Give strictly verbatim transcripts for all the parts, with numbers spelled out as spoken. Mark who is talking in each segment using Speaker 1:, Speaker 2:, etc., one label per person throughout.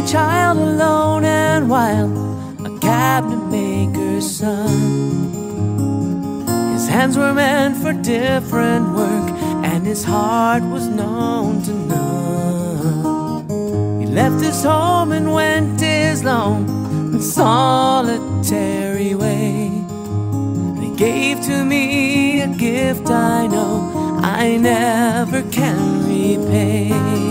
Speaker 1: child alone and wild, a cabinet maker's son. His hands were meant for different work, and his heart was known to none. He left his home and went his lone and solitary way. And he gave to me a gift I know I never can repay.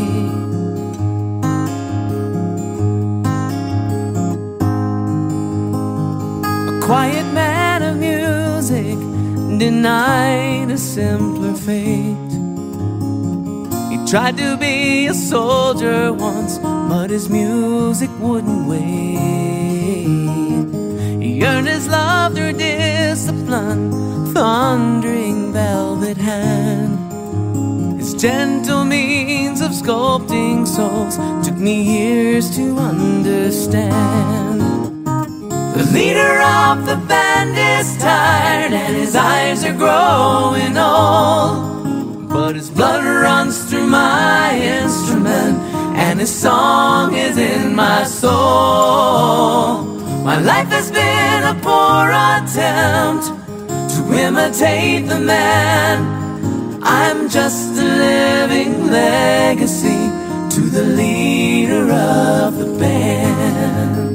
Speaker 1: Quiet man of music, denied a simpler fate. He tried to be a soldier once, but his music wouldn't wait. He earned his love through discipline, thundering velvet hand. His gentle means of sculpting souls took me years to understand. The leader of the band is tired and his eyes are growing old, but his blood runs through my instrument and his song is in my soul. My life has been a poor attempt to imitate the man. I'm just a living legacy to the leader of the band.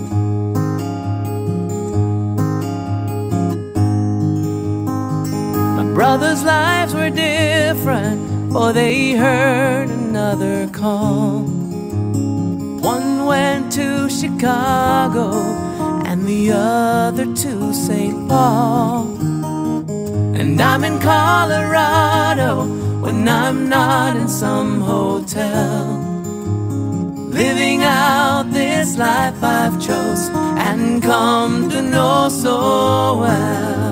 Speaker 1: Brothers' lives were different, for they heard another call. One went to Chicago and the other to Saint Paul. And I'm in Colorado when I'm not in some hotel, living out this life I've chose and come to know so well.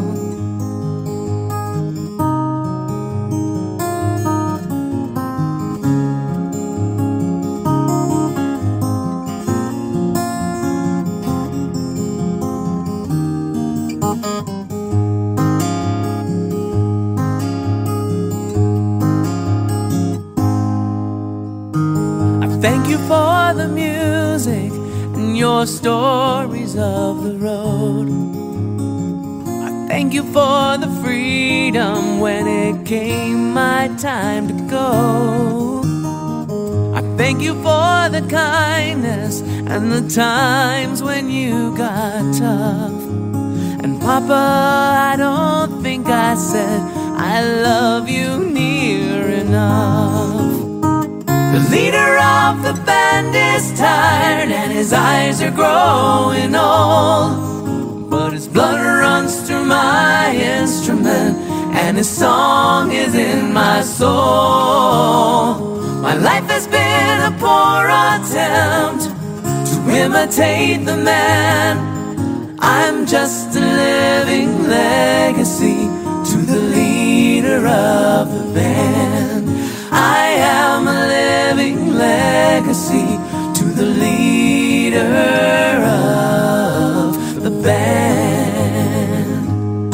Speaker 1: Thank you for the music and your stories of the road. I thank you for the freedom when it came my time to go. I thank you for the kindness and the times when you got tough. And Papa, I don't think I said I love you near enough. The leader of the band is tired and his eyes are growing old, but his blood runs through my instrument and his song is in my soul. My life has been a poor attempt to imitate the man. I'm just a living legacy to the leader of the band. I am a living legacy to the leader of the band.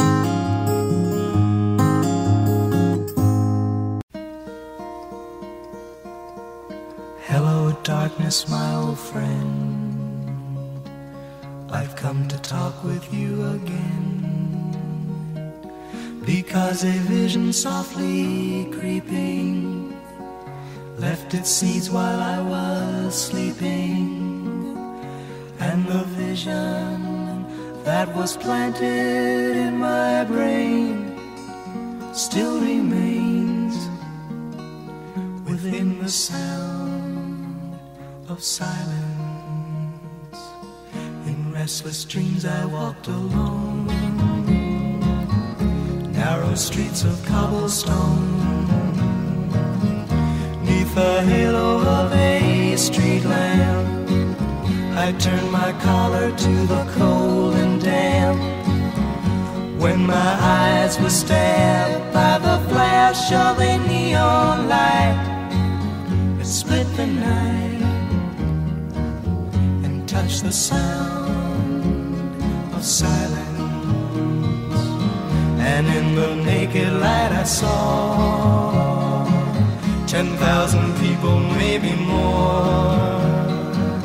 Speaker 2: Hello, darkness, my old friend. I've come to talk with you again, because a vision softly creeping left its seeds while I was sleeping, and the vision that was planted in my brain still remains within the sound of silence. In restless dreams I walked alone, narrow streets of cobblestone, the halo of a street lamp. I turned my collar to the cold and damp, when my eyes were stabbed by the flash of a neon light that split the night and touched the sound of silence. And in the naked light I saw ten thousand people, maybe more,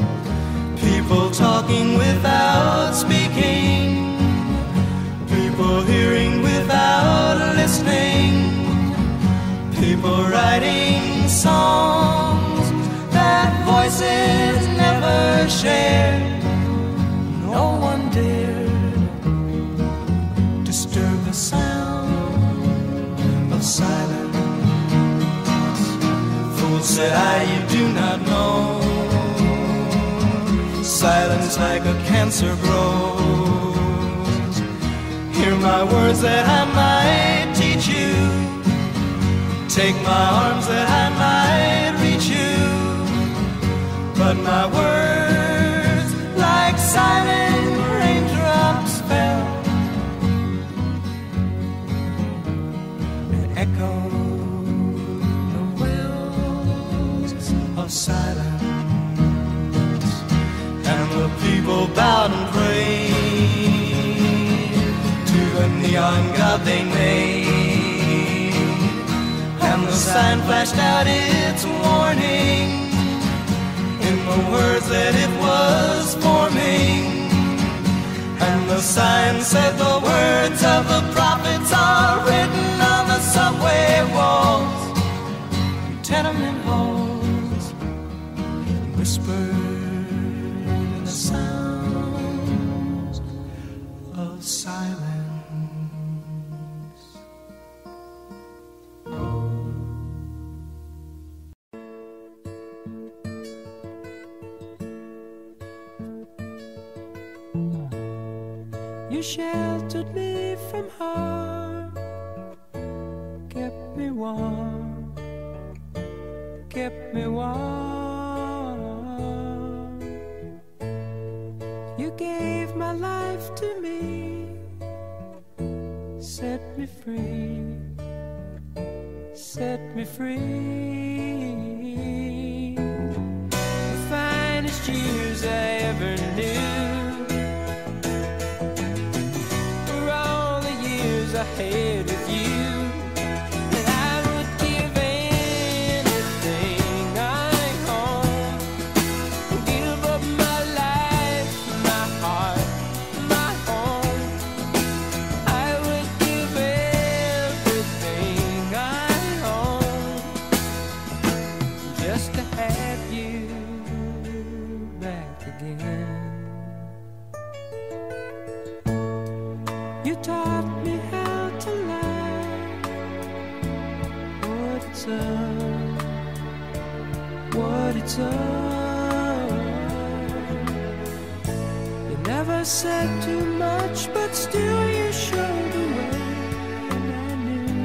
Speaker 2: silence. Fool, said I, you do not know. Silence like a cancer grows. Hear my words that I might teach you. Take my arms that I might reach you. But my words, like silent raindrops, fell and echoed the wells of silence. And the people bowed and prayed to the neon god they made. And the sign flashed out its warning in the words that it was forming. And the sign said the words of the prophets are written on the subway walls, tenement halls, whispered in the sounds of silence.
Speaker 1: You sheltered me from harm, kept me warm, kept me warm. You gave my life to me, set me free, set me free. The finest years I ever knew, I had with you, and I would give anything I own, give up my life, my heart, my home. I would give everything I own just to have you back again. You taught me how to love, what it's up, what it's up. You never said too much, but still you showed the way. And I knew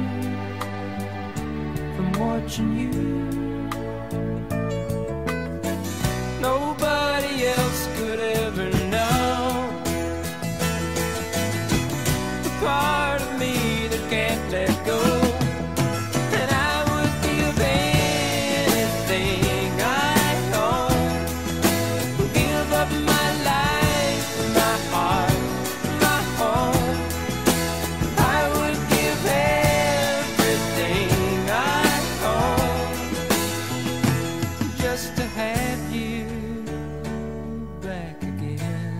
Speaker 1: from watching you, nobody else could ever know part of me that can't let go. And I would give anything I own, give up my life, my heart, my home. I would give everything I own just to have you back again.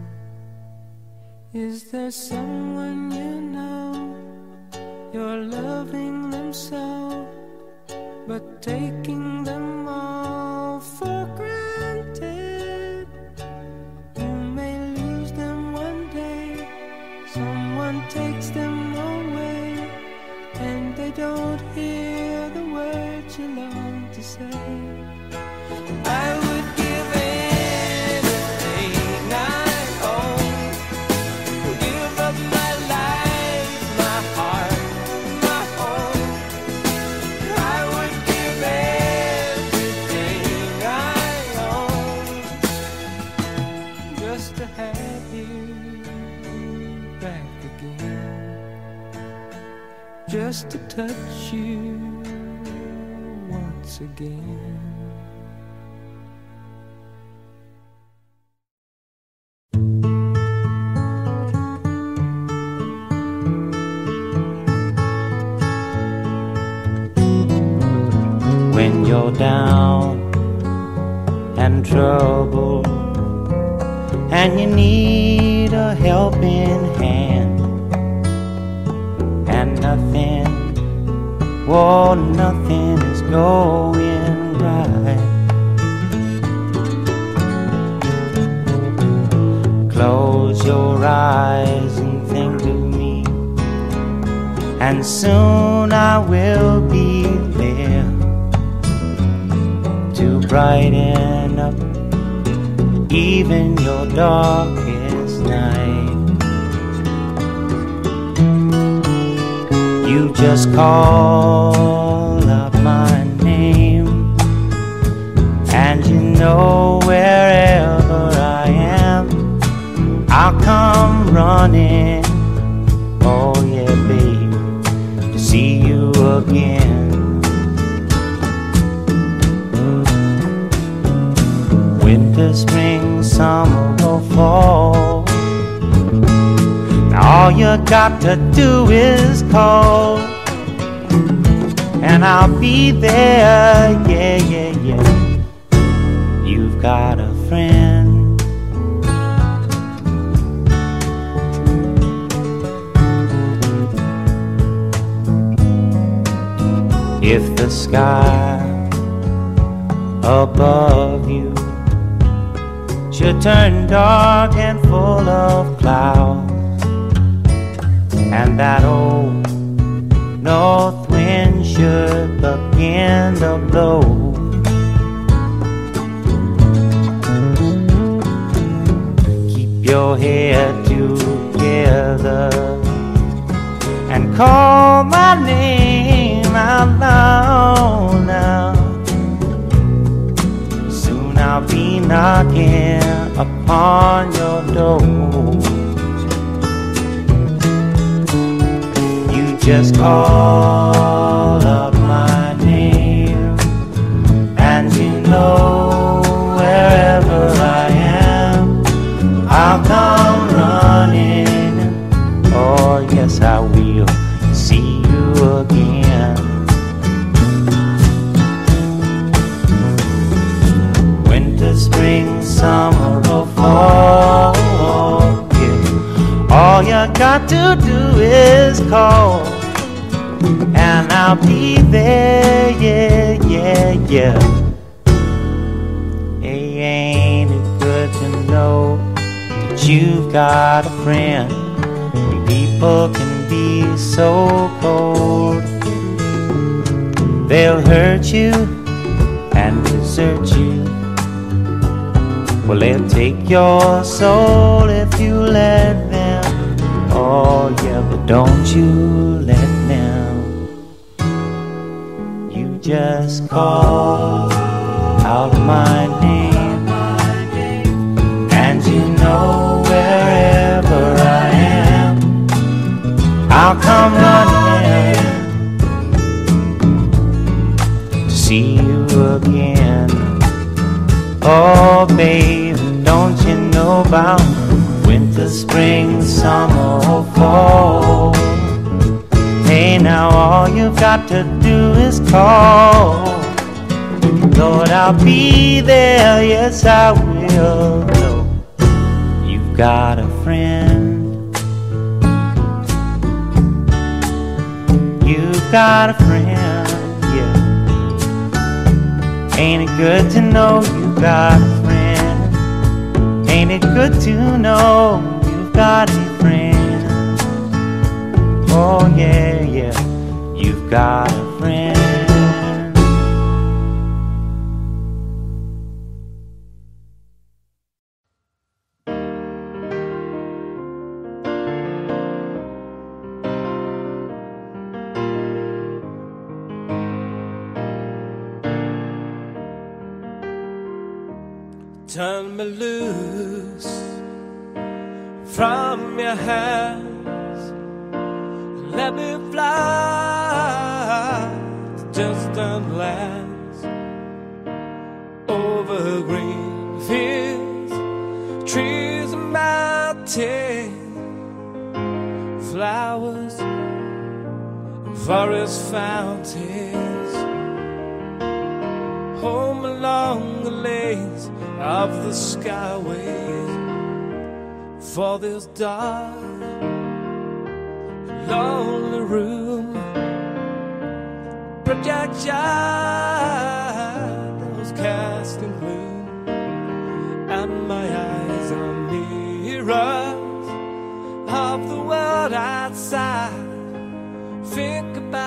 Speaker 1: Is there someone you know, you're loving them so, but taking them all for granted? You may lose them one day, someone takes them away, and they don't hear the words you long to say. I would give anything I own, give up my life, my heart, my home. I would give everything I own just to have you back again, just to touch you once again.
Speaker 3: When you're down and troubled and you need a helping hand, and nothing, whoa, nothing is going right. Close your eyes and think of me, and soon I will be there to brighten up even your darkest night. You just call out my name, and you know wherever I am, I'll come running. Oh yeah, babe, to see you again. Winter, spring, summer or fall, now all you got to do is call, and I'll be there, yeah, yeah, yeah. You've got a friend. If the sky above you should turn dark and full of clouds, and that old north wind should begin to blow, keep your head together and call my name out loud now. Soon I'll be knocking upon your door. You just call out my name, and you know wherever I am, I'll come running. Oh yes, I will see you again. Winter, spring, summer or fall, yeah. All you got to do is call, and I'll be there, yeah, yeah, yeah. Hey, ain't it good to know that you've got a friend? People can be so cold, they'll hurt you and desert you. Well, they'll take your soul if you let them. Oh yeah, but don't you let them. You just call out my name, and you know wherever I am, I'll come running to see you again. Oh babe, don't you know about winter, spring, summer or fall? Hey, now all you've got to do is call. Lord, I'll be there, yes I will. No, you've got a friend. You've got a friend, yeah. Ain't it good to know you've got a friend? Ain't it good to know you've got a friend? Oh yeah, yeah, you've got a friend.
Speaker 1: Turn me loose from your hands, let me fly to distant lands, over green fields, trees and mountains, flowers and forest fountains, home along the lanes of the skyways, for this dark, lonely room, project shadows casting gloom, and my eyes are mirrors of the world outside,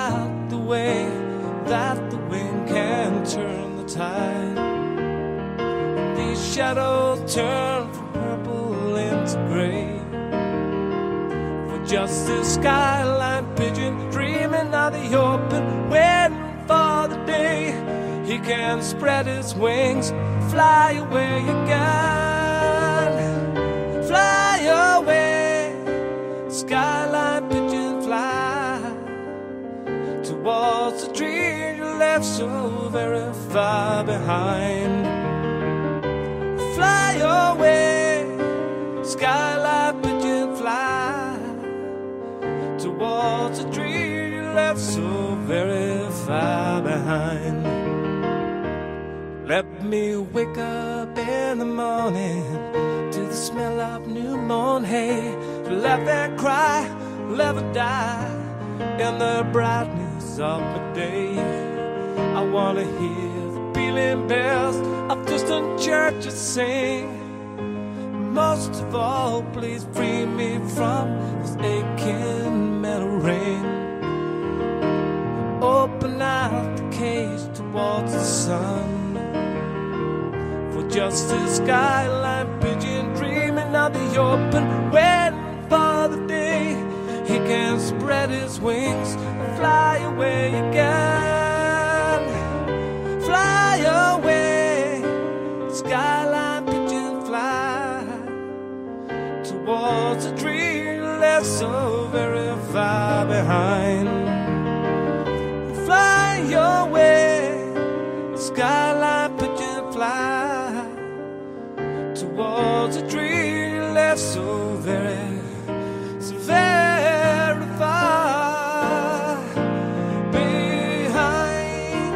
Speaker 2: out the way that the wind can turn the tide. These shadows turn from purple into gray, for just this skyline pigeon dreaming of the open, waiting for the day he can spread his wings, fly away again, fly away, skyline pigeon fly towards the dream you left so very far behind. Fly away, skyline pigeon fly towards the dream you left so very far behind. Let me wake up in the morning to the smell of new mown hay, to laugh and cry, never die in the brightness of the day. I wanna hear the pealing bells of distant churches sing. Most of all, please free me from this aching metal ring. Open out the cage towards the sun, for just this skyline pigeon dreaming of the open, waiting for the day he can spread his wings and fly away again. Fly away, skyline pigeon fly towards a dream left so very far behind. Fly away, skyline pigeon fly towards a dream left so very, so very far behind.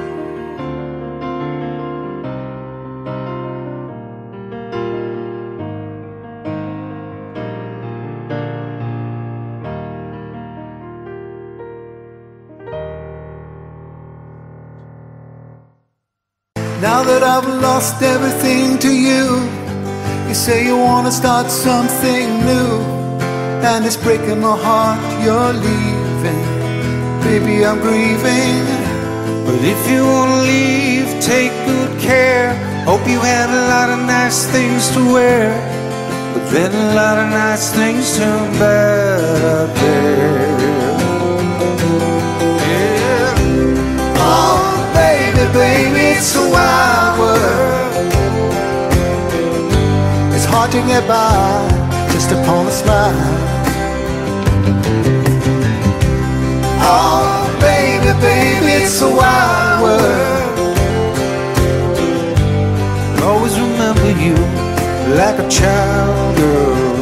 Speaker 4: Now that I've lost everything to you, you say you want to start something new, and it's breaking my heart you're leaving. Baby, I'm grieving.
Speaker 5: But if you want to leave, take good care. Hope you had a lot of nice things to wear, but then a lot of nice things turn bad out there.
Speaker 4: Yeah. Oh, baby, baby, it's a wild world. It's hard to get by just upon a smile. Oh, baby, baby, it's a wild world.
Speaker 5: I'll always remember you like a child, girl.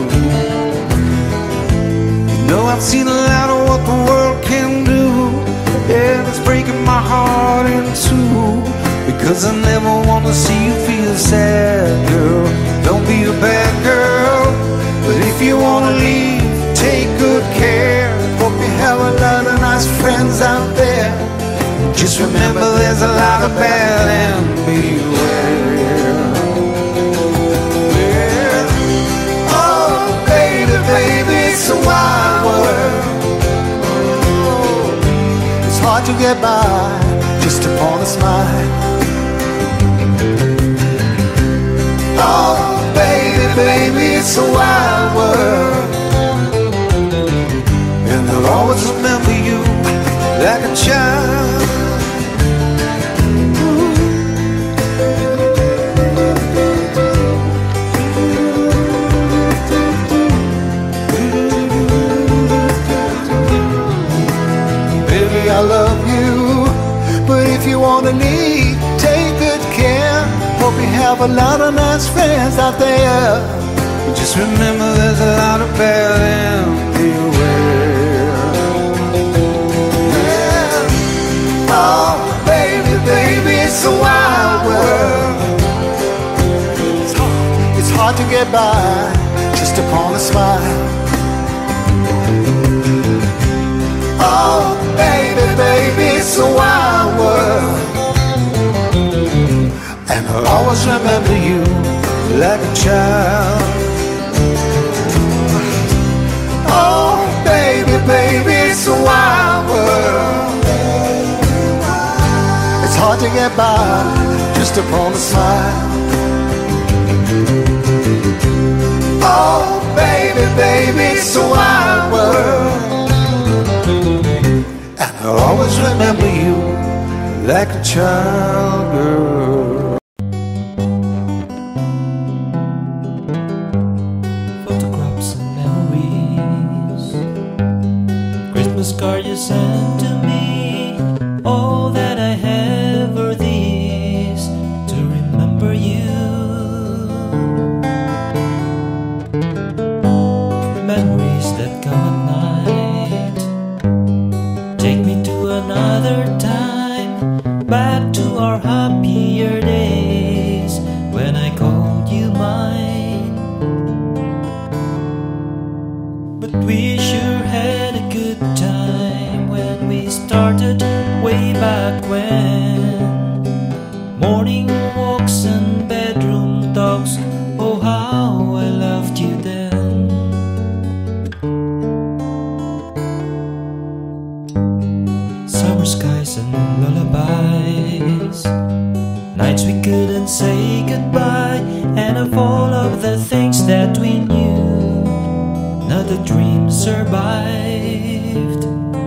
Speaker 5: You know I've seen a lot of what the world can do, and it's breaking my heart in two, because I never want to see you feel sad, girl. Don't be a bad girl, but if you want to leave, take good care.
Speaker 4: Hope you have a lot of nice friends out there.
Speaker 5: Just remember there's a lot of bad and beware.
Speaker 4: Yeah. Oh, baby, baby, it's a wild world. It's hard to get by just upon a smile. Oh, baby, baby, it's a wild world.
Speaker 5: And I'll always remember you like a child.
Speaker 4: Baby, I love you, but if you want to leave, take good care. Hope you have a lot of nice friends out there.
Speaker 5: But just remember there's a lot of bad and beware.
Speaker 4: Yeah. Oh, baby, baby, it's a wild world. It's hard, it's hard to get by just upon a smile. Oh, baby, baby, it's a wild world.
Speaker 5: And I'll always remember you like a child.
Speaker 4: Oh, baby, baby, it's a wild world. hard to get by just upon a smile. Oh, baby, baby, it's a wild world, and I'll always remember you like a child girl.
Speaker 6: Photographs and memories, Christmas card you sent to me. All that I have are these to remember you. Memories that come at night, take me to another time, back to our happier days when I called you mine. But we sure had a good time when we started way back when. Morning walks and bedroom talks, oh how I loved you then. Summer skies and lullabies, nights we couldn't say goodbye, and of all of the things that we knew, not a dream survived.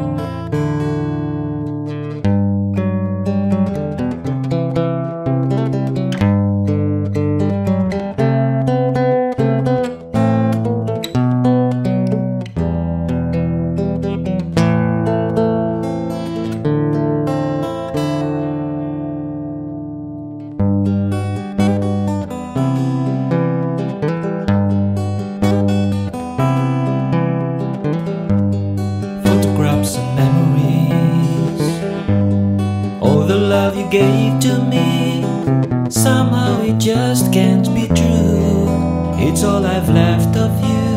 Speaker 6: Photographs and memories, all the love you gave to me, somehow it just can't be true. It's all I've left of you.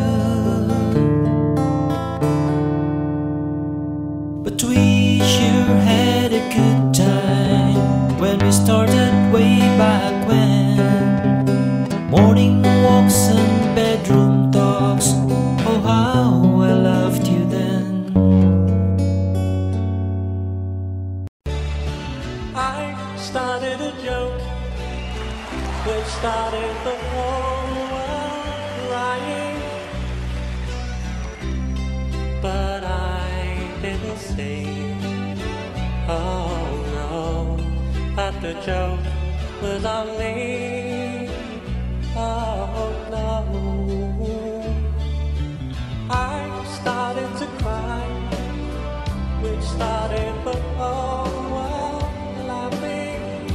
Speaker 6: But we sure had a good time when we started way back when. Morning walks and bedroom talks, oh how I loved you then.
Speaker 7: I started a joke which started the whole world crying, but I didn't say, oh no, that the joke was on me. Oh no, I started to cry, which started the whole world laughing.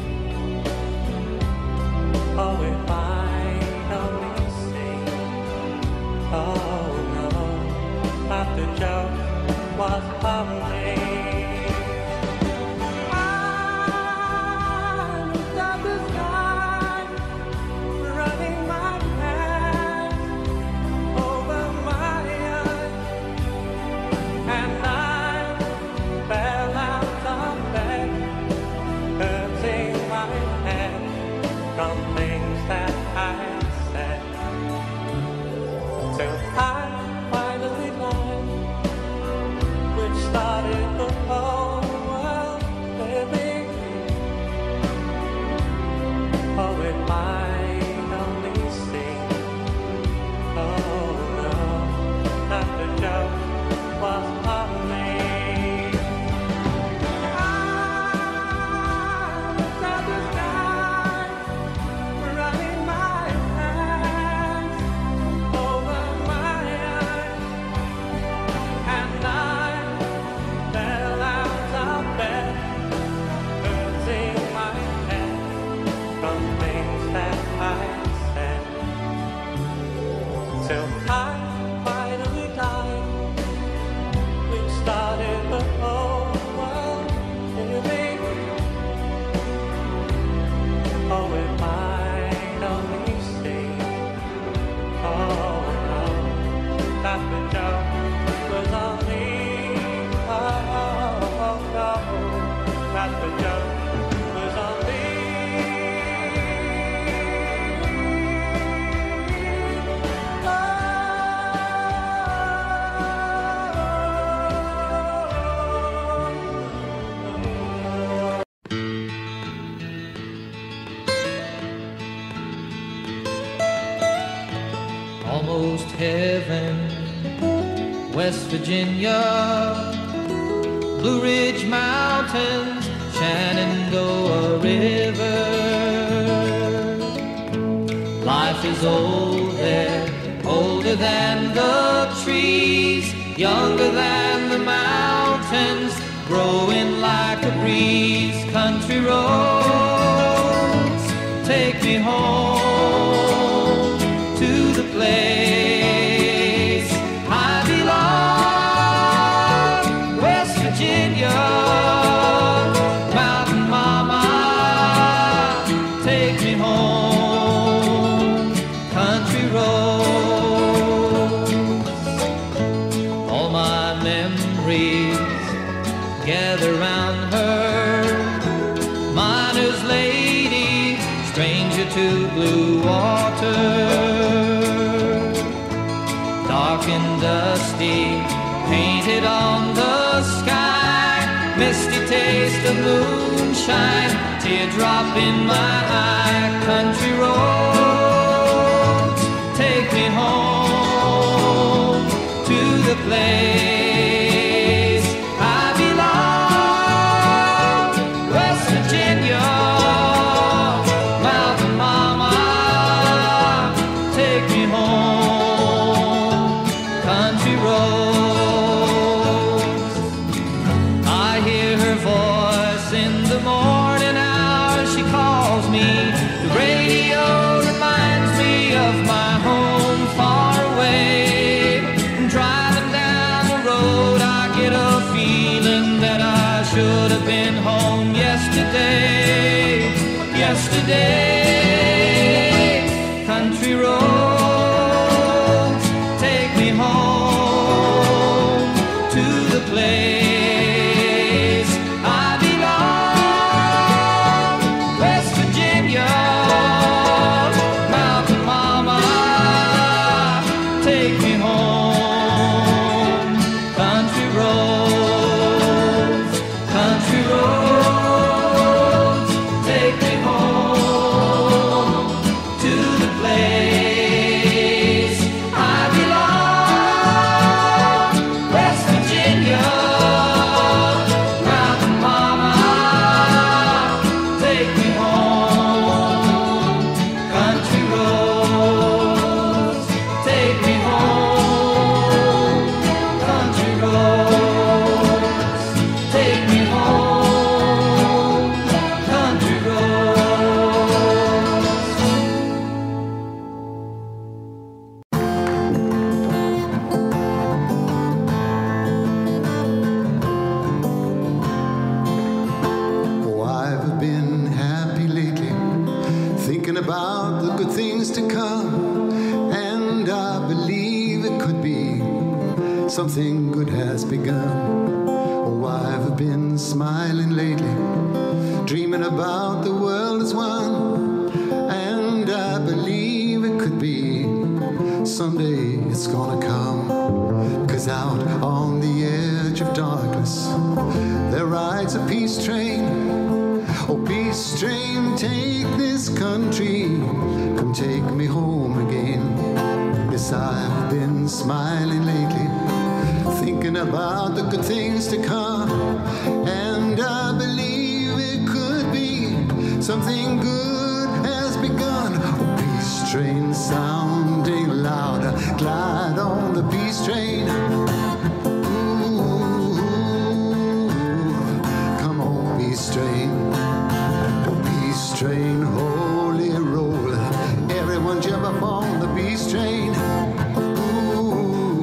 Speaker 7: Oh, if I only say, oh no, that the joke was on me. I looked at the sky
Speaker 6: almost heaven. West Virginia, Blue Ridge Mountains, Shenandoah River. Life is old there, older than the trees, younger than the mountains, growing like a breeze. Country roads, take me home to the place I belong. West Virginia, Mountain Mama, take me home. Country roads, all my memories gather round her. Miner's lady, stranger to blue water. Dark and dusty, painted on the sky. Misty taste of moonshine, teardrop in my eye. Country roads, take me home to the place I belong. West Virginia, Mountain Mama, take me home. Country roads, I hear her voice in the morning hours. She calls me. The radio reminds me of my home far away. Driving down the road, I get a feeling that I should have been home yesterday, yesterday. Country roads, take me home to the place I belong. West Virginia, Mountain Mama, take me home. Country roads, country roads, take me home to the place I belong. West Virginia, Mountain Mama, take me home. Country roads, take me home. Country roads, take me home. Country roads.
Speaker 4: Oh, I've been happy lately, thinking about the good things to come, and I believe it could be something good has begun. Oh, I've been smiling lately, dreaming about the world as one, and I believe it could be someday it's gonna come. 'Cause out on the edge of darkness there rides a peace train. Oh, peace train, take this country, come take me home again. Yes, I've been smiling lately, thinking about the good things to come, and I believe it could be something good has begun. Oh, peace train sounding louder, glide on the peace train. Ooh, come on, peace train. Oh, peace train, holy roll, everyone jump up on the peace train. Ooh,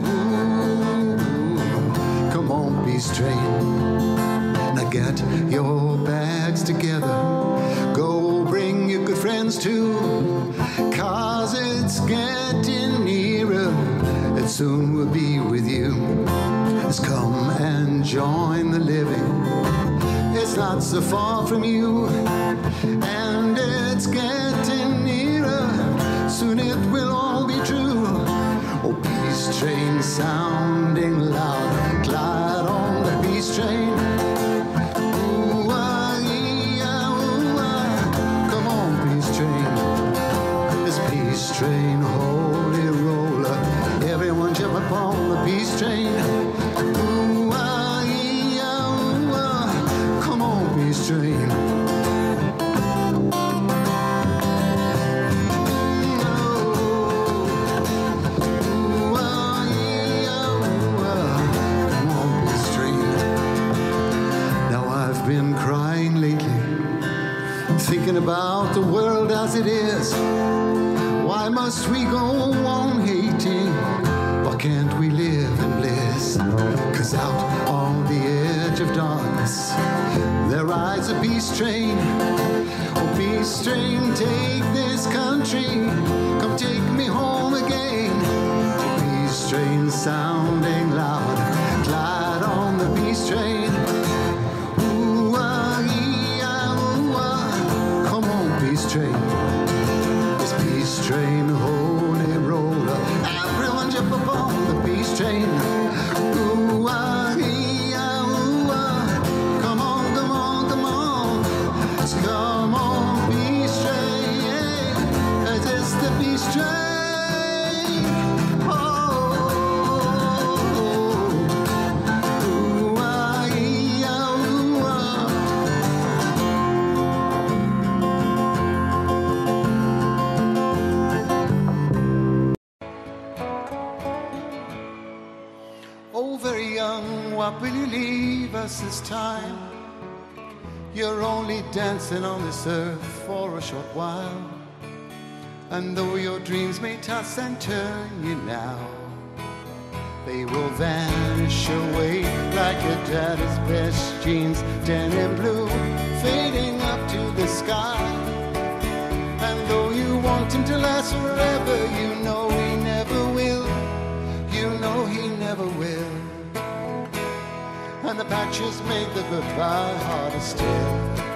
Speaker 4: come on, peace train. Now get your bags together, go bring your good friends too, 'cause it's getting nearer, and soon we'll be with you. Let's come and join the living, it's not so far from you, and it's getting nearer, soon it will all be true. Oh, peace train sounding louder, glide on the peace train. Ooh, ah, yeah, ooh, ah. Come on, peace train. This peace train, holy roller, peace train. Ooh, ah, ee, ah, ooh, ah. Come on, peace train. Been crying lately, thinking about the world as it is. Why must we go on hating? Why can't we live in bliss? Cause out on the edge of darkness there rides a peace train. Oh, peace train, take this country, come take me home again. Oh, peace train sounding loud, glide on the peace train. Train. This peace train, holy roller, everyone jump upon the peace train. Ooh, ah, ee, ah, ooh, ah. Come on, come on, come on. Let's come on, peace train. This is the peace train. Oh, oh, oh. Ooh, ah, ee, ah, ooh, ah. Very young, what will you leave us this time? You're only dancing on this earth for a short while. And though your dreams may toss and turn you now, they will vanish away like your daddy's best jeans, denim blue, fading up to the sky. And though you want him to last forever, you know he never will. You know he never will. And the patches make the goodbye harder still.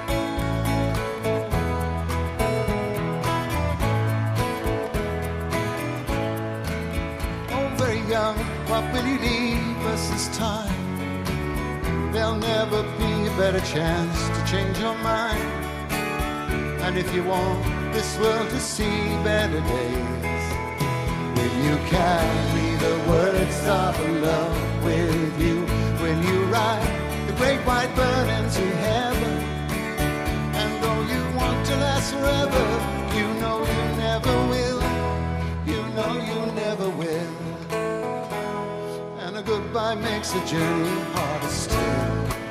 Speaker 4: Oh, very young, what will you leave us this time? There'll never be a better chance to change your mind. And if you want this world to see better days, will you carry the words of love with you? Will you ride the great white bird into heaven? And though you want to last forever, you know you never will. You know you never will. And a goodbye makes the journey harder still.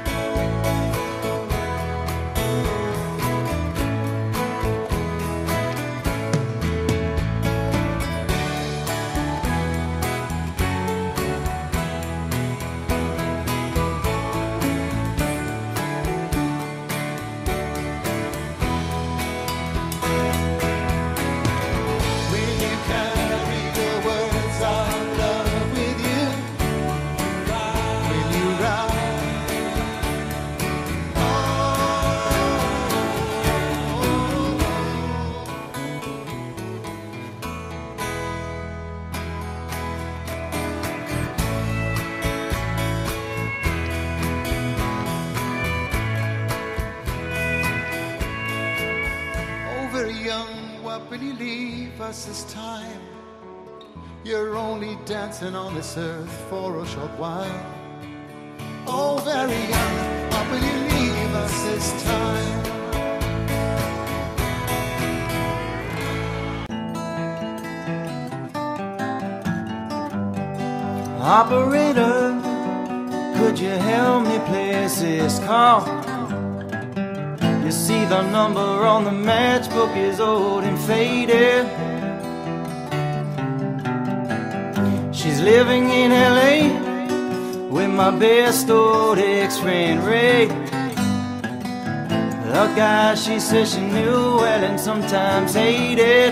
Speaker 4: Will you leave us this time? You're only dancing on this earth for a short while. Oh, very young, what will you leave us this time?
Speaker 6: Operator, could you help me place this call? You see the number on the matchbook is old and faded. She's living in L A with my best old ex-friend Ray. The guy she says she knew well and sometimes hated.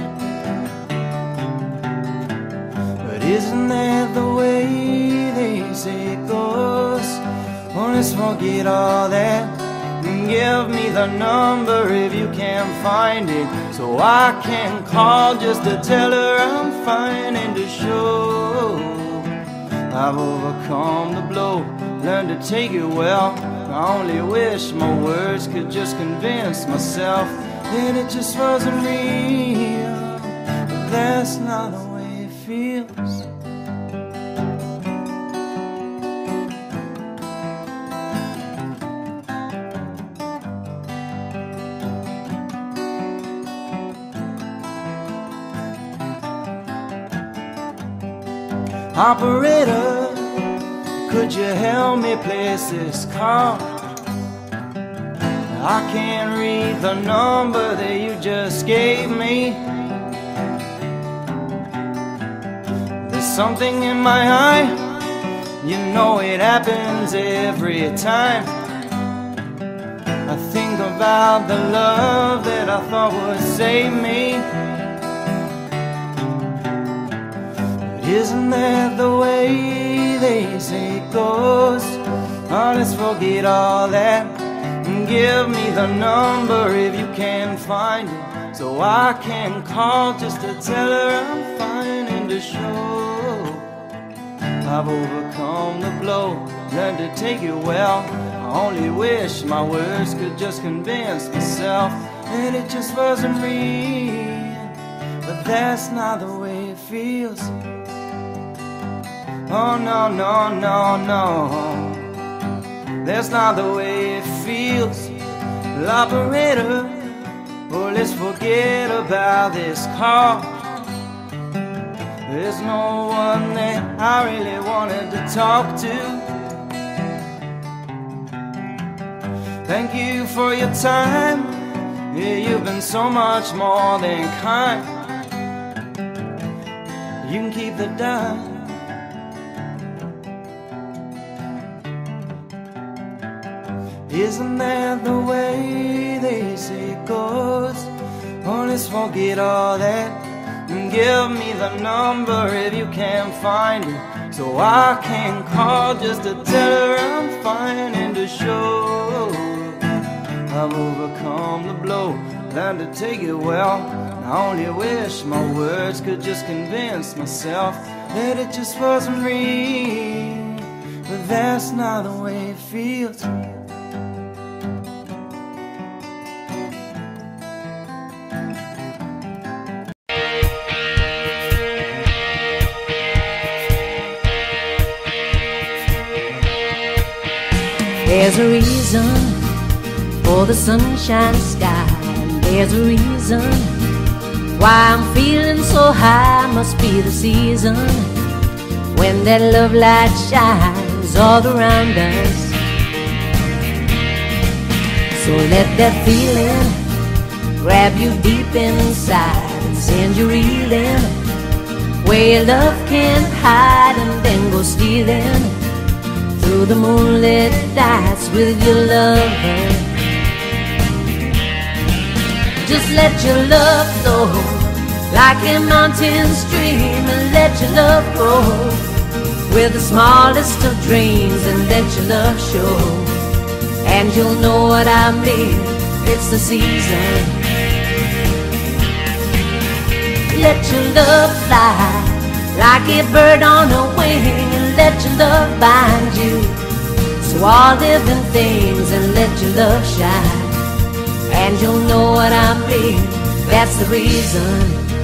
Speaker 6: But isn't that the way they say it goes? Well, let's forget all that. Give me the number if you can find it, so I can call just to tell her I'm fine and to show I've overcome the blow, learned to take it well. I only wish my words could just convince myself that it just wasn't real. But that's not the way it feels.
Speaker 2: Operator, could you help me place this call? I can't read the number that you just gave me. There's something in my eye, you know it happens every time. I think about the love that I thought would save me. Isn't that the way they say it goes? Oh, let's forget all that and give me the number if you can find it, so I can call just to tell her I'm fine and to show I've overcome the blow, learned to take it well. I only wish my words could just convince myself that it just wasn't real, but that's not the way it feels. Oh no, no, no, no, that's not the way it feels. Operator, oh, let's forget about this call. There's no one that I really wanted to talk to. Thank you for your time, yeah, you've been so much more than kind. You can keep the dime. Isn't that the way they say it goes? Oh, let's forget all that and give me the number if you can find it, so I can call just to tell her I'm fine and to show I've overcome the blow, learned to take it well. I only wish my words could just convince myself that it just wasn't real, but that's not the way it feels.
Speaker 8: There's a reason for the sunshine sky, and there's a reason why I'm feeling so high. Must be the season when that love light shines all around us. So let that feeling grab you deep inside and send you reeling where your love can't hide, and then go stealing through the moonlit nights with your lover. Just let your love flow like a mountain stream, and let your love grow with the smallest of dreams, and let your love show, and you'll know what I mean. It's the season. Let your love fly like a bird on a wing, and let your love bind you to all living things, and let your love shine, and you'll know what I mean. That's the reason.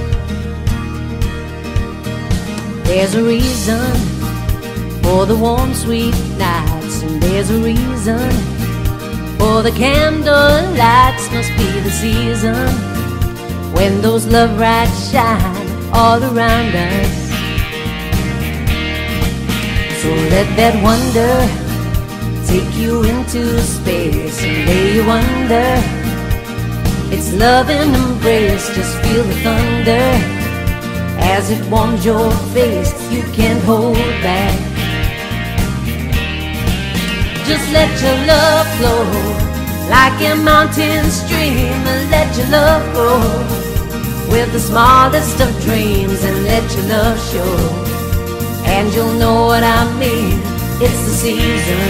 Speaker 8: There's a reason for the warm sweet nights, and there's a reason for the candle lights. Must be the season when those love lights shine all around us. So let that wonder take you into space and lay you under its loving embrace. Just feel the thunder as it warms your face. You can't hold back. Just let your love flow like a mountain stream, and let your love grow with the smallest of dreams, and let your love show, and you'll know what I mean. It's the season.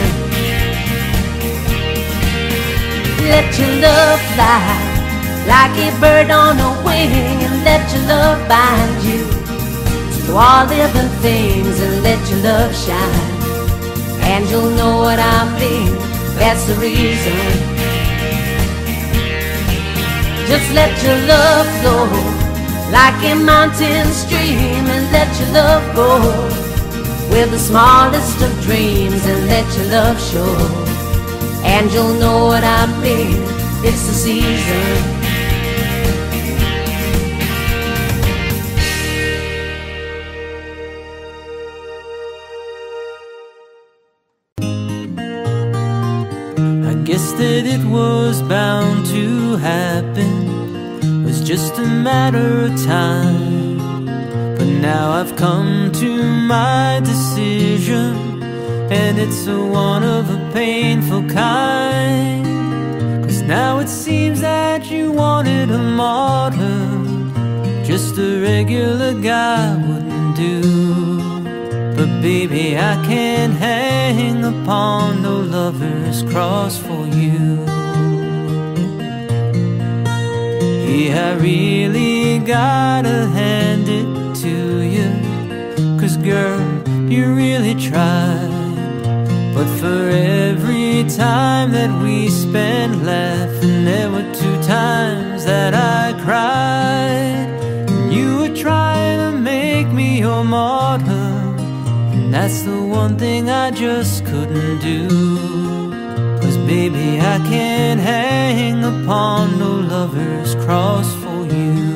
Speaker 8: Let your love fly like a bird on a wing, and let your love bind you to all living things, and let your love shine, and you'll know what I mean. That's the reason. Just let your love flow like a mountain stream, and let your love go with the smallest of dreams, and let your love show, and you'll know what I mean. It's the season.
Speaker 1: bound to happen, was just a matter of time. But now I've come to my decision, and it's a one of a painful kind. Cause now it seems that you wanted a martyr, just a regular guy wouldn't do. But baby, I can't hang upon no lover's cross for you. Yeah, I really gotta hand it to you, cause girl, you really tried. But for every time that we spent laughing, there were two times that I cried. And you were trying to make me your martyr, and that's the one thing I just couldn't do. Cause baby, I can't hang upon no lover's cross for you.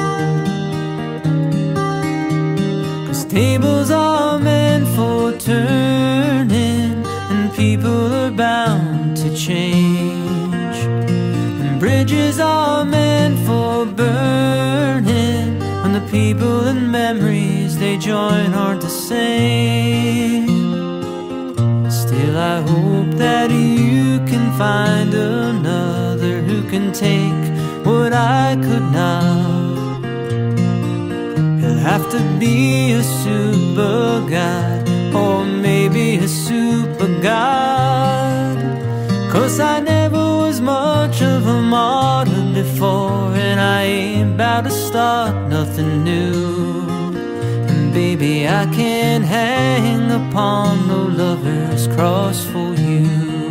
Speaker 1: Cause tables are meant for turning, and people are bound to change, and bridges are meant for burning, when the people and memories they join aren't the same. Still I hope that you can find another who can take what I could not. He'll have to be a super god, or maybe a super god. Cause I never was much of a martyr before, and I ain't about to start nothing new. And baby, I can't hang upon no lover's cross for you.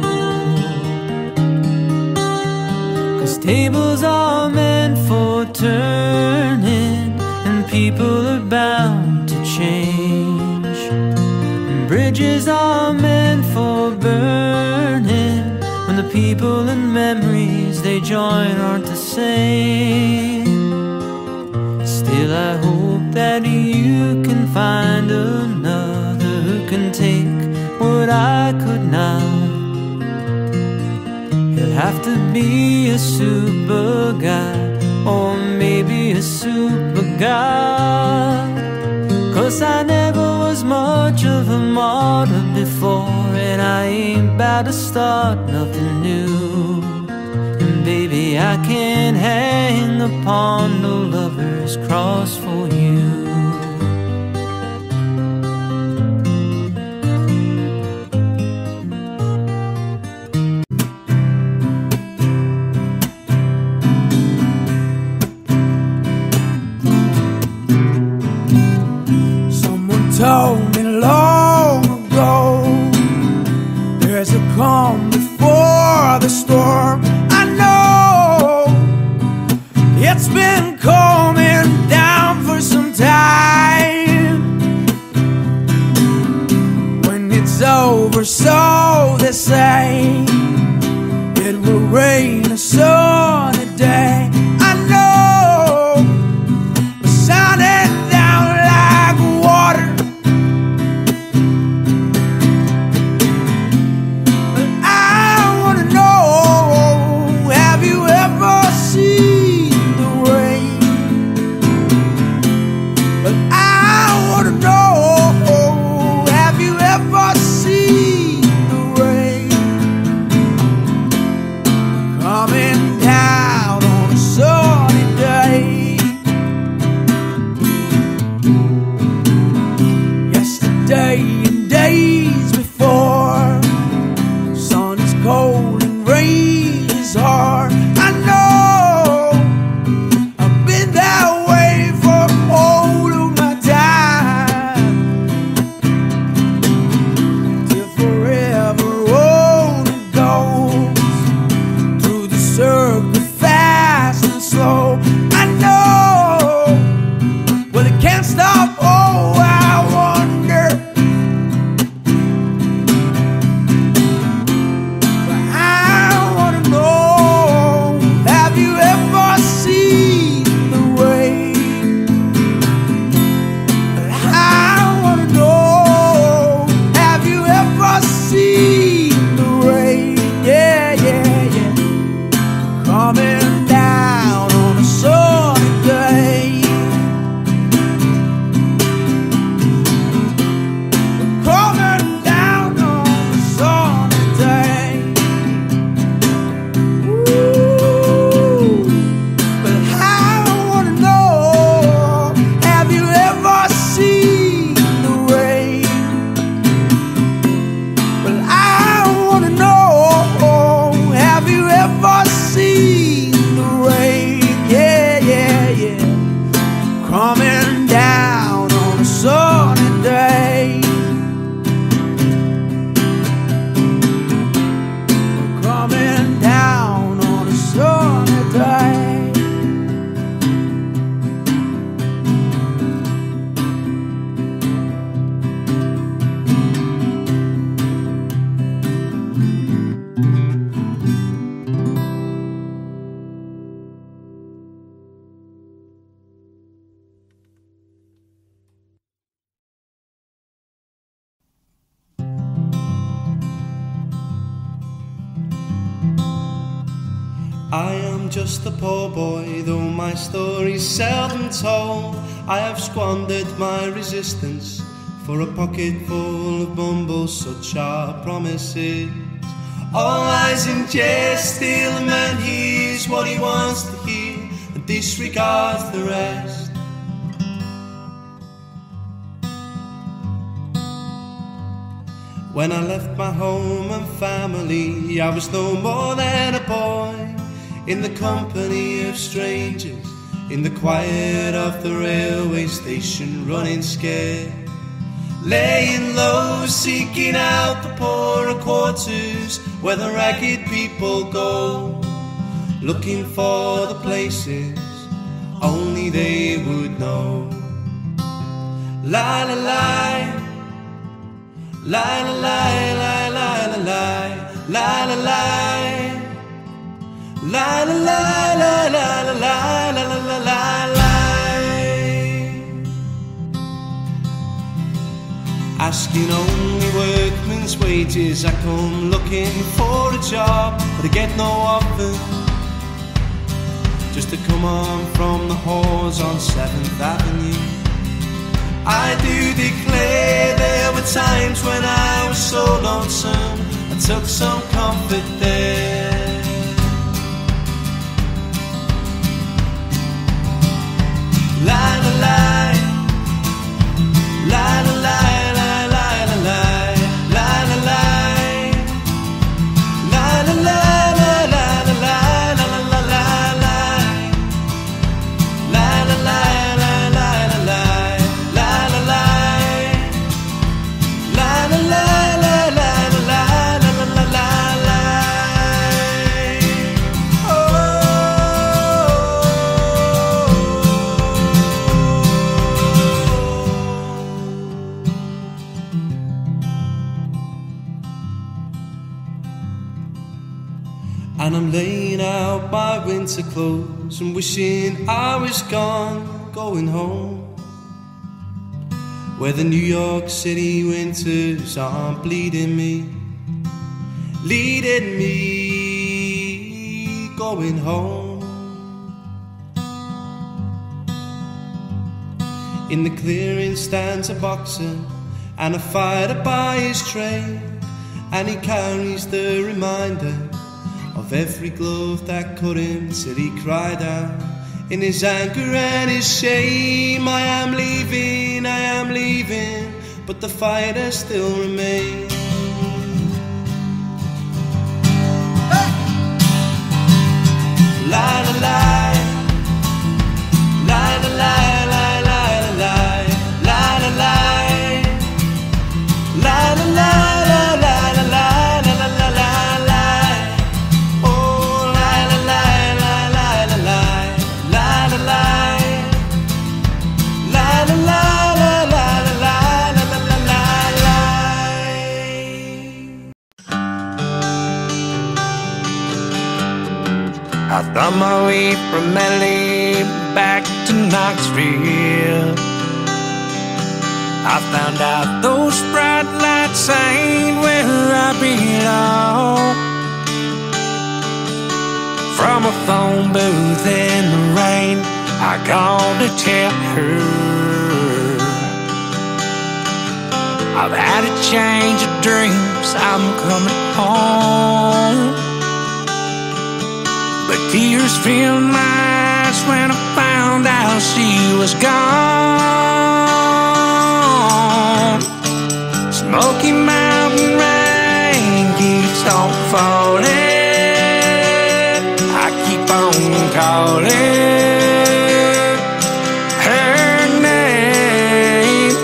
Speaker 1: Cause tables are meant for turning, and people are bound to change, and bridges are meant for burning, when the people and memories they join aren't the same. Still I hope that you can find another who can take what I could not. He'll have to be a super guy, or maybe a super god. Cause I never was much of a martyr before, and I ain't about to start nothing new. And baby, I can't hang upon no lover's cross for you.
Speaker 9: Told me long ago, there's a calm before the storm. I know it's been coming down for some time. When it's over, so they say, it will rain a sunny day. I know it's sounding down like water. Oh, coming down on a sunny day. Coming down on a sunny day. Ooh, but I wanna know, have you ever seen the rain? Well, I wanna know, have you ever seen the rain? Yeah, yeah, yeah. Coming down on a sunny day. Coming down on a sunny day.
Speaker 2: I am just a poor boy, though my story's seldom told. I have squandered my resistance for a pocket full of mumbles, such are promises. All lies in jest, still a man hears what he wants to hear and disregards the rest. When I left my home and family, I was no more than a boy, in the company of strangers, in the quiet of the railway station, running scared, laying low, seeking out the poorer quarters where the ragged people go, looking for the places only they would know. La la la, la la la la la la la la la. La la la la la la la la la la la. Asking only workmen's wages, I come looking for a job, but I get no offer. Just to come on from the halls on seventh Avenue. I do declare there were times when I was so lonesome, I took some comfort there. La la la, la la la la la la la la la la la la la la la la la And I'm laying out my winter clothes and wishing I was gone, going home, where the New York City winters aren't bleeding me, leading me, going home. In the clearing stands a boxer and a fighter by his trade, and he carries the reminder of every glove that cut him till he cried out in his anger and his shame, I am leaving, I am leaving, but the fighter still remains. Hey! La la la, la la la, la la la, la la la, la la la, la la la, la la la la.
Speaker 3: I found my way from L A back to Knoxville. I found out those bright lights ain't where I belong.
Speaker 5: From a phone booth in the rain, I called to tell her I've had a change of dreams, I'm coming home. But tears filled my eyes when I found out she was gone. Smoky Mountain rain keeps on falling. I keep on calling her name.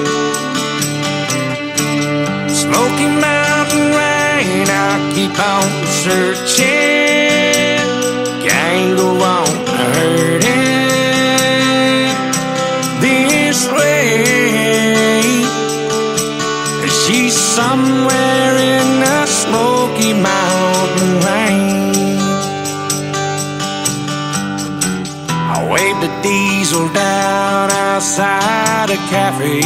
Speaker 5: Smoky Mountain rain, I keep on searching. Can't go on hurting this way. She's somewhere in the Smoky Mountain rain. I waved the diesel down outside a cafe.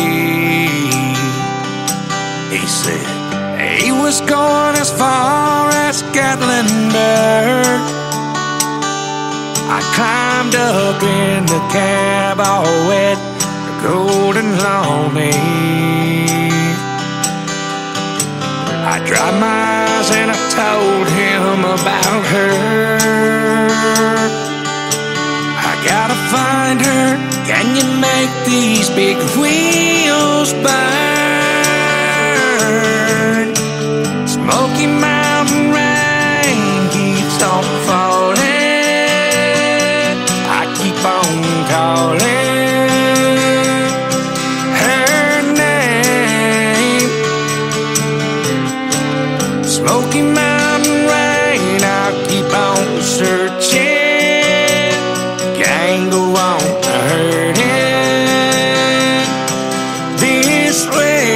Speaker 5: He said he was going as far as Gatlinburg. I climbed up in the cab all wet, cold and lonely. I dried my eyes and I told him about her. I gotta find her. Can you make these big wheels burn? Smoky Mountain rain keeps on falling. I keep on calling her name. Smoky Mountain rain, I keep on searching. Can't go on hurting this way.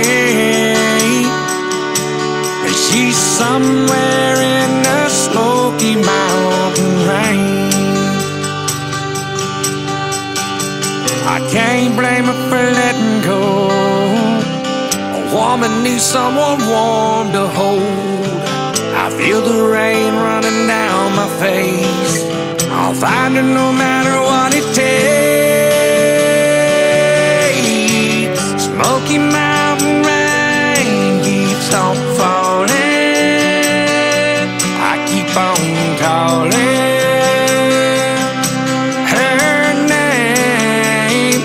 Speaker 5: She's somewhere in the Smoky Mountain rain. I can't blame her for letting go. A woman needs someone warm to hold. I feel the rain running down my face. I'll find her no matter what it takes. Smoky Mountain rain keeps on falling. I keep on calling her name.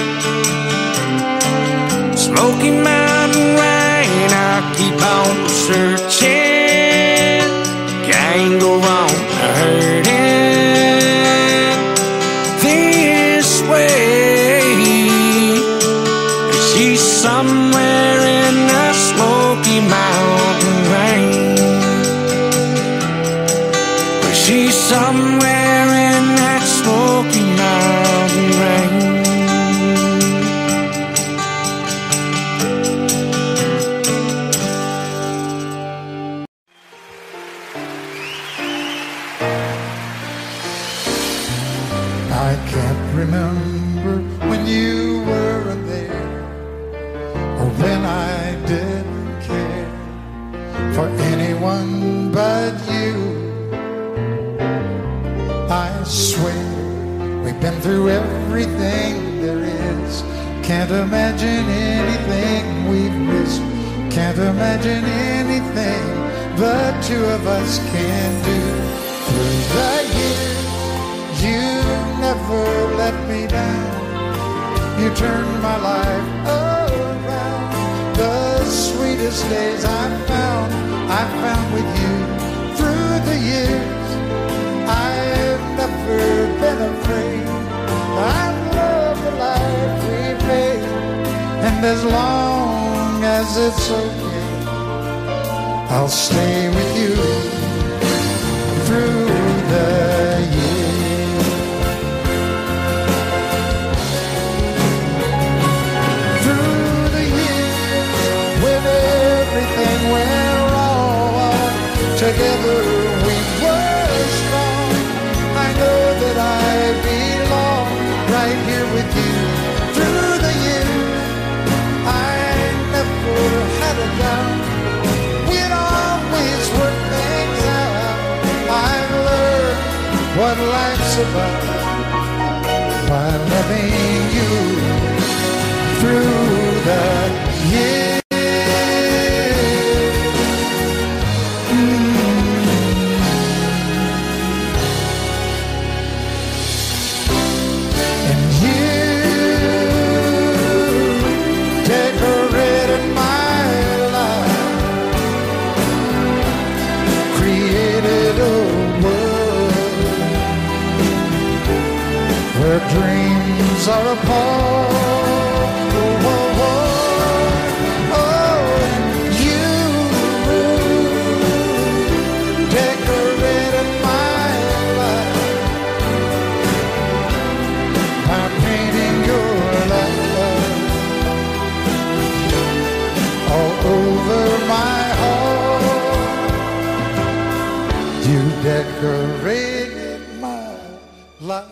Speaker 5: Smoky Mountain rain, I keep on searching. Can't go on hurting this way. She's somewhere in the Smoky Mountain rain. She's somewhere in that Smoky Mountain rain.
Speaker 4: I can't remember when you weren't there, or when I didn't care for anyone but you. I swear we've been through everything there is. Can't imagine anything we've missed. Can't imagine anything the two of us can do. Through the years, you never let me down. You turned my life around. The sweetest days I found, I found with you. Through the years, I've never been afraid. I love the life we made, and as long as it's okay, I'll stay with you through the years. Through the years, when everything went wrong, together we were strong. I know that I belong right here with you. Through the years, I never had a doubt we'd always work
Speaker 5: life's about, by loving you through the years. Dreams are apart. Oh, oh, oh, oh. You decorated my life by painting your love all over my heart. You decorated my life.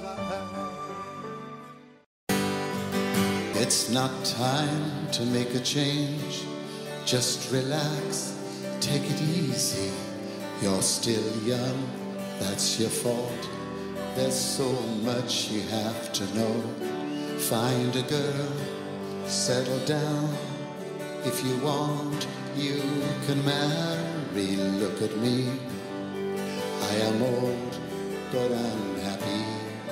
Speaker 4: It's not time to make a change. Just relax, take it easy. You're still young, that's your fault. There's so much you have to know. Find a girl, settle down. If you want, you can marry. Look at me, I am old, but I'm happy.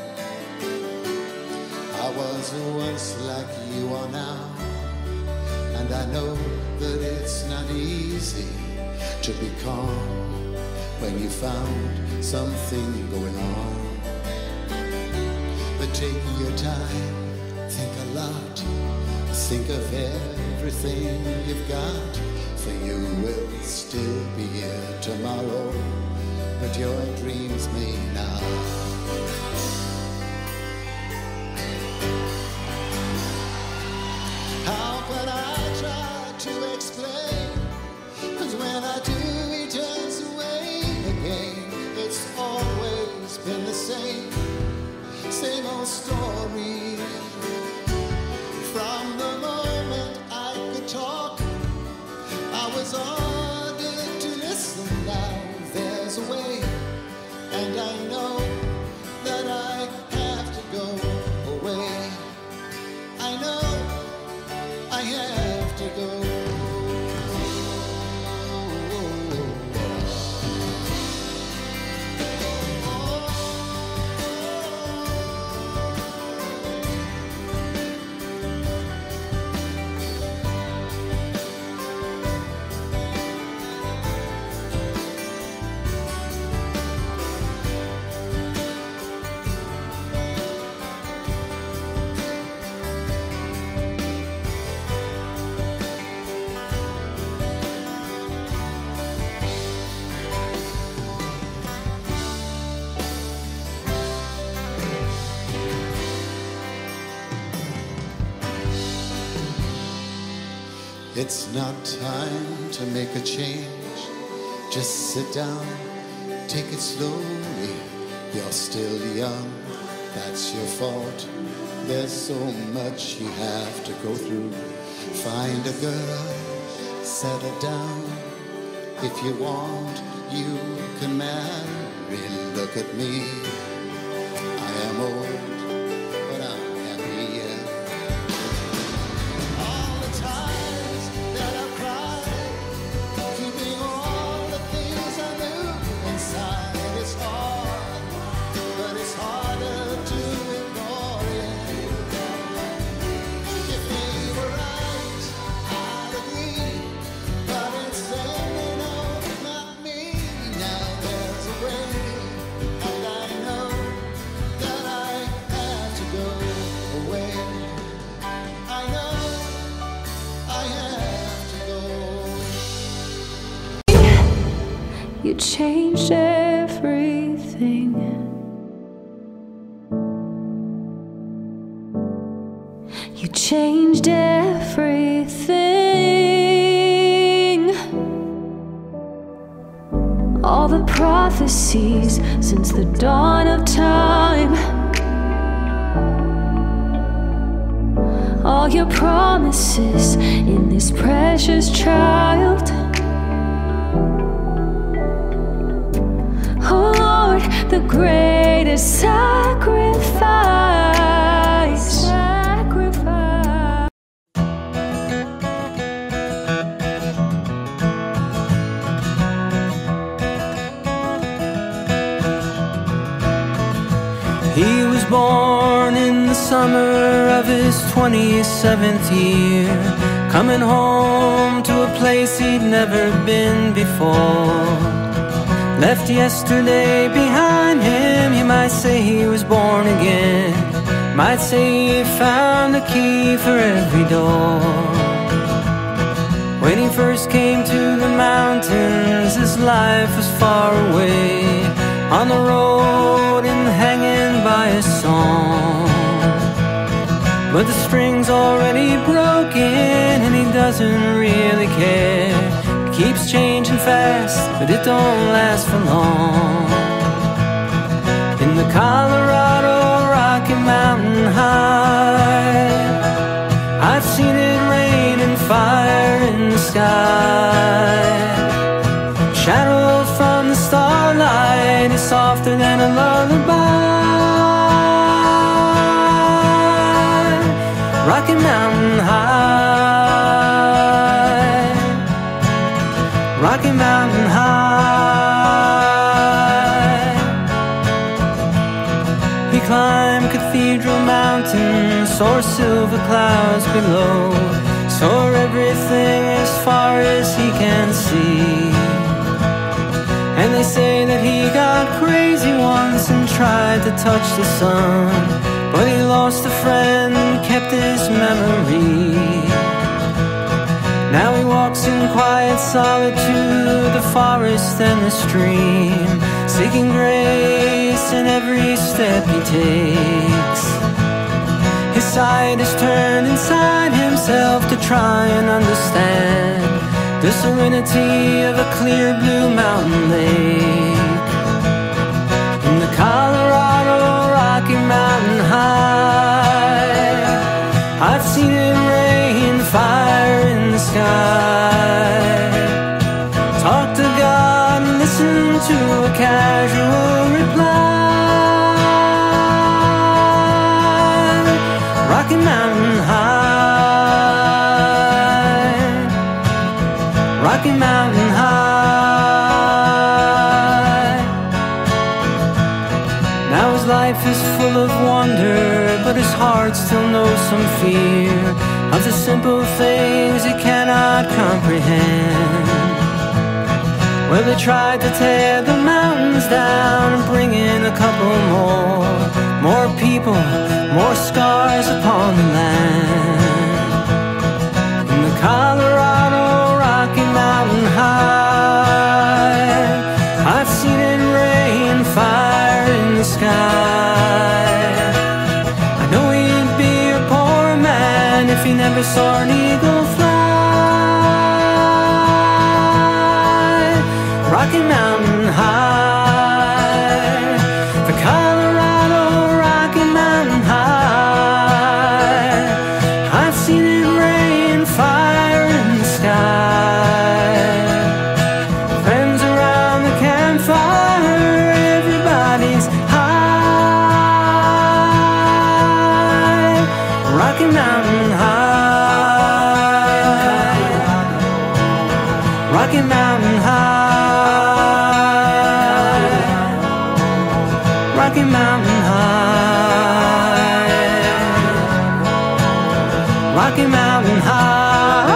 Speaker 4: I was once like you are now, and I know that it's not easy to be calm when you found something going on. But take your time, think a lot, think of everything you've got, for you will still be here tomorrow, but your dreams may not. Same old story. From the moment I could talk, I was ordered to listen. Now there's a way, and I know that I have to go away. I know I have to go. It's not time to make a change. Just sit down, take it slowly. You're still young, that's your fault. There's so much you have to go through. Find a girl, settle down. If you want, you can marry. Look at me, I am old, but I'm happy. All the times that I cried, keeping all the things I knew inside. It's hard, but it's harder to ignore it. If they were right, I'd agree, but instead they know not me. Now there's a way, and I know that I have to go away. I know I have to go.
Speaker 10: You changed everything. You changed everything. All the prophecies since the dawn of time, all your promises in this precious child. Oh Lord, the greatest sacrifice. Sacrifice.
Speaker 1: He was born in the summer of his twenty-seventh year, coming home to a place he'd never been before. Left yesterday behind him, you might say he was born again. Might say he found the key for every door. When he first came to the mountains, his life was far away, on the road and hanging by a song. But the string's already broken and he doesn't really care. It keeps changing fast, but it don't last for long. In the Colorado Rocky Mountain High, I've seen it rain and fire in the sky. Shadow from the starlight is softer than a lullaby. Rocky Mountain High, Rocky Mountain High. He climbed Cathedral Mountain, saw silver clouds below, saw everything as far as he can see. And they say that he got crazy once and tried to touch the sun, but he lost a friend, kept his memory. Now he walks in quiet solitude, the forest and the stream, seeking grace in every step he takes. His sight is turned inside himself to try and understand the serenity of a clear blue mountain lake. In the Colorado Rocky Mountain High, I've seen it rain fire in the sky. Talk to God and listen to a casual reply. Rocky Mountain High, Rocky Mountain High. Now his life is full of wonder, but his heart still knows some fear of the simple things he cannot comprehend. Well, they tried to tear the mountains down and bring in a couple more, more people, more scars upon the land. In the Colorado Rocky Mountain High, I've seen it rain fire in the sky. I know he'd be a poor man if he never saw an eagle fly. Rocky Mountain High, the Colorado Rocky Mountain High, I've seen it rain fire in the sky. Friends around the campfire, everybody's high. Rocky Mountain High, Rocky Mountain High, Rocky Mountain High, Rocky Mountain High.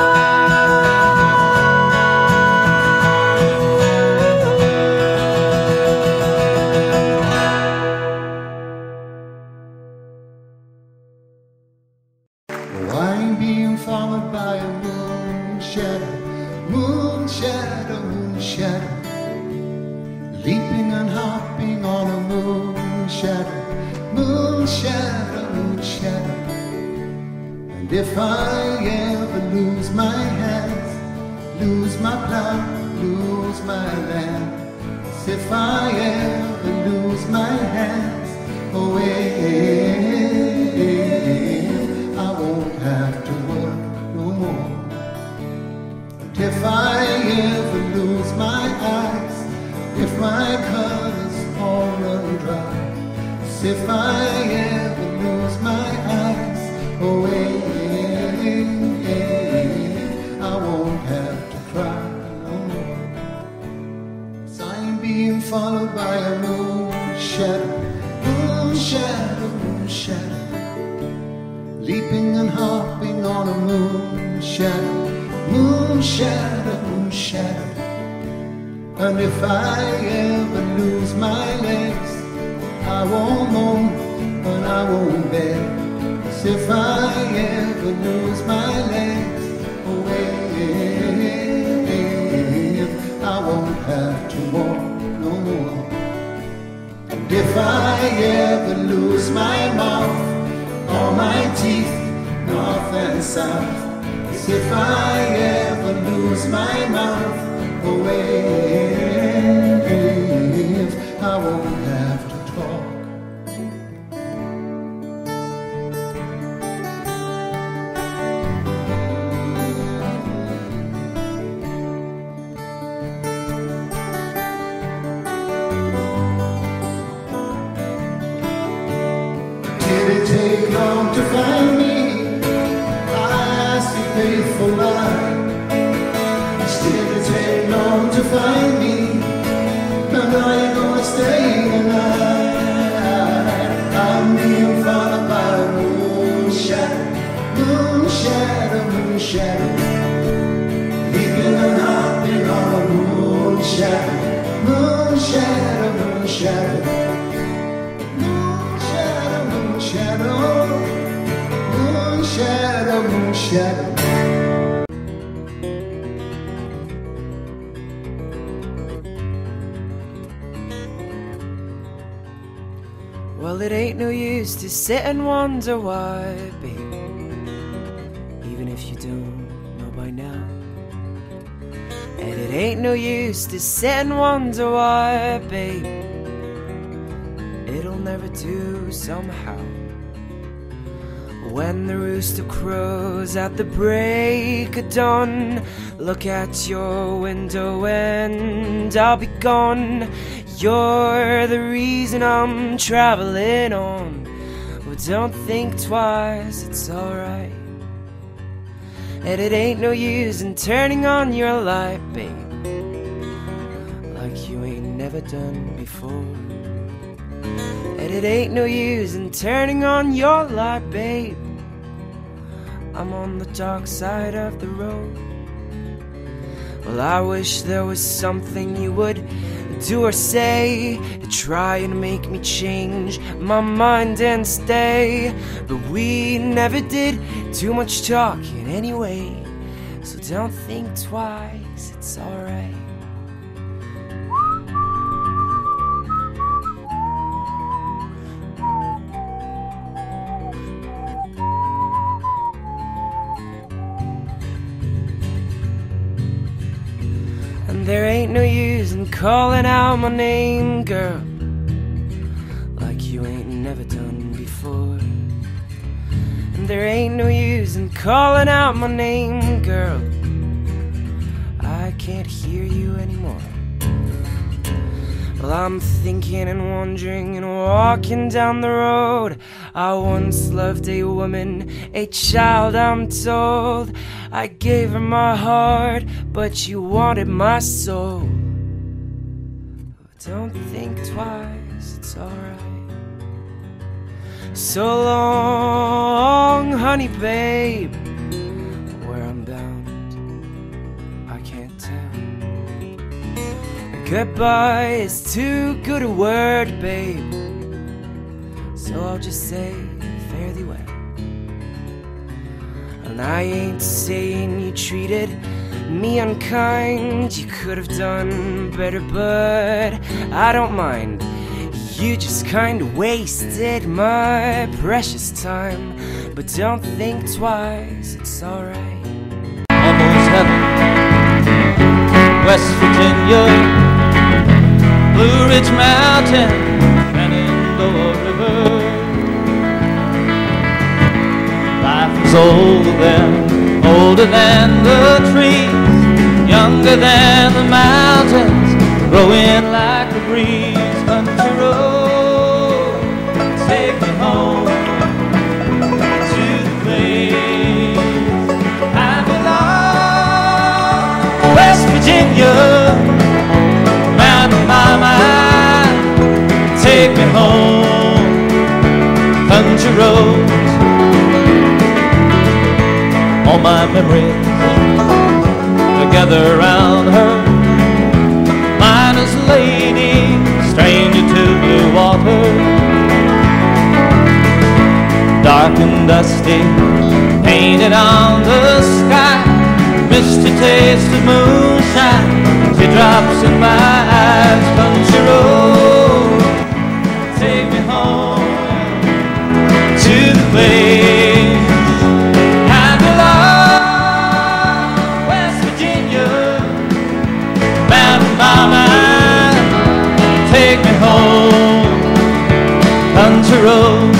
Speaker 4: I'm being followed by a moon shadow, moon shadow, moon shadow, leaping and hopping on a moon shadow, moon shadow, moon shadow. And if I ever lose my hands, lose my plow, lose my land, if I ever lose my hands away, I won't have to work no more. And if I ever lose my eyes, if my colors all if I ever lose my eyes away, I won't have to cry no more. 'Cause I'm being followed by a moon shadow, moon shadow, moon shadow, leaping and hopping on a moon shadow, moon shadow, moon shadow. And if I ever lose my legs, I won't moan and I won't beg. 'Cause if I ever lose my legs away, I won't have to walk no more. And if I ever lose my mouth or my teeth, north and south, 'cause if I ever lose my mouth away, I won't have to talk. Did it take long to find me? I asked you faithful lie. Did it take long to find me? And are you gonna stay tonight? I'm being followed by a moon shadow, moon shadow, moon shadow, leaping and hopping on a moon shadow, moon shadow, moon shadow, moon shadow, moon shadow, moon shadow, moon shadow.
Speaker 1: Well, it ain't no use to sit and wonder why, babe, even if you don't know by now. And it ain't no use to sit and wonder why, babe, it'll never do somehow. When the rooster crows at the break of dawn, look at your window and I'll be gone. You're the reason I'm traveling on. Well, don't think twice, it's alright. And it ain't no use in turning on your light, babe, like you ain't never done before. And it ain't no use in turning on your light, babe, I'm on the dark side of the road. Well, I wish there was something you would do or say to try and make me change my mind and stay. But we never did too much talking anyway, so don't think twice, it's alright. There ain't no use in calling out my name, girl, like you ain't never done before. And there ain't no use in calling out my name, girl, I can't hear you anymore. Well, I'm thinking and wondering and walking down the road. I once loved a woman, a child, I'm told. I gave her my heart, but you wanted my soul. Don't think twice, it's alright. So long, honey babe, where I'm bound, I can't tell. Goodbye is too good a word, babe, so I'll just say fare thee well. And I ain't saying you treated me unkind, you could have done better, but I don't mind. You just kinda wasted my precious time, but don't think twice, it's alright.
Speaker 11: Almost heaven, West Virginia, Blue Ridge Mountain, Shenandoah River. Life was old then, older than the trees, younger than the mountains, growing like the breeze. Country roads, Virginia, Mountain Mama, take me home, country roads. All my memories together around her, miner's lady, stranger to blue water. Dark and dusty, painted on the sky, misty taste of moonshine, teardrops in my eyes. Country road, take me home to the place I belong. West Virginia, Mountain Mama, take me home, country road.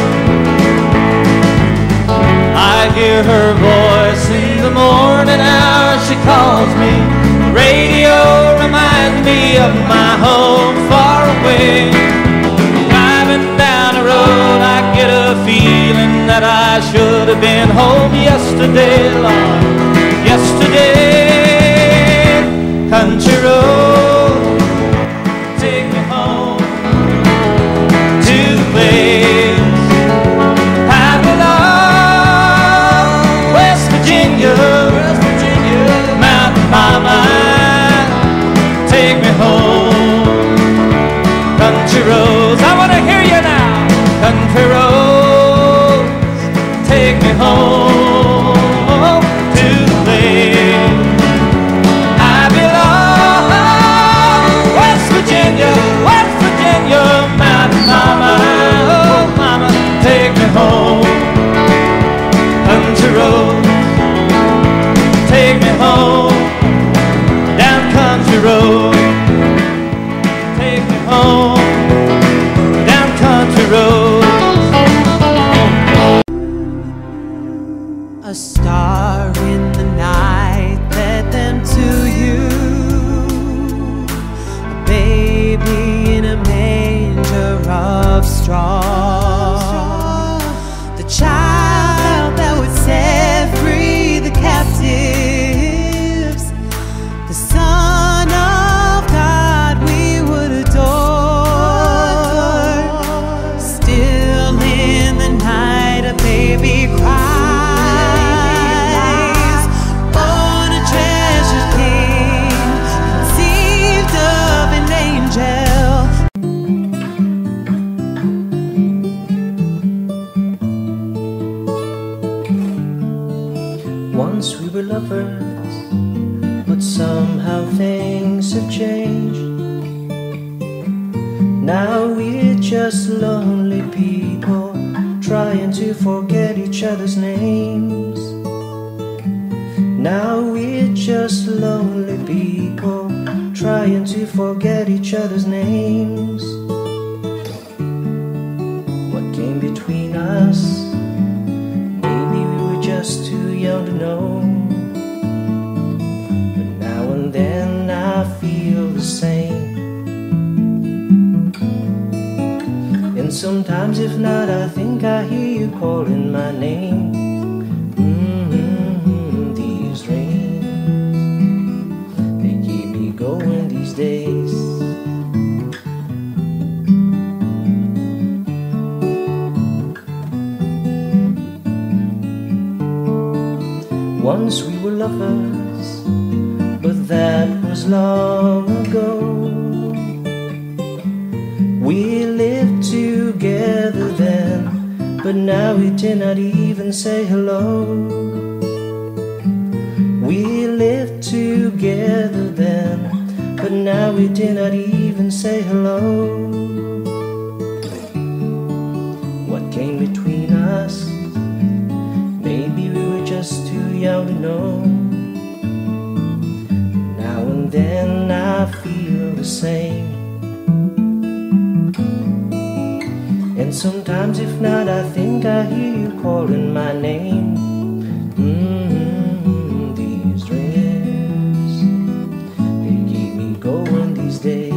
Speaker 11: I hear her voice in the morning hour, she calls me. Radio reminds me of my home far away. Driving down the road, I get a feeling that I should have been home yesterday, Lord, yesterday. Country road, take me home to the place I belong. West Virginia, West Virginia, Mountain Mama, take me home. Country roads, I want to hear you now. Country roads, take me home to the place I belong. West Virginia, West Virginia, Mountain Mama, oh Mama, take me home. Country roads, take me home. Down country road, take me home. Down country road.
Speaker 1: A star in the night led them to you. A baby in a manger of straw. The child that would set free the captives. The Son of God we would adore. Still in the night a baby cries, born a treasured king, conceived of an angel.
Speaker 2: Once we were lovers, but somehow things have changed. Now we're just lonely people trying to forget each other's names. Now we're just lonely people trying to forget each other's names. What came between us? Maybe we were just too young to know. But now and then I feel the same. And sometimes if not, I think I hear you calling my name. Mm-hmm, these rains, they keep me going these days. Once we were lovers, but that was long ago. We lived together then, but now we did not even say hello. We lived together then, but now we did not even say hello. What came between us? Maybe we were just too young to know. Now and then I feel the same. And sometimes if not, I think I hear you calling my name. Mm-hmm, these dreams, they keep me going these days.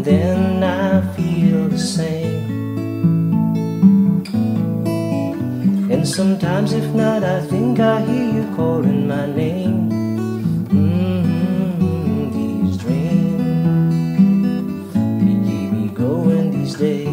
Speaker 2: then I feel the same. And sometimes if not, I think I hear you calling my name. Mm-hmm, these dreams, they keep me going these days.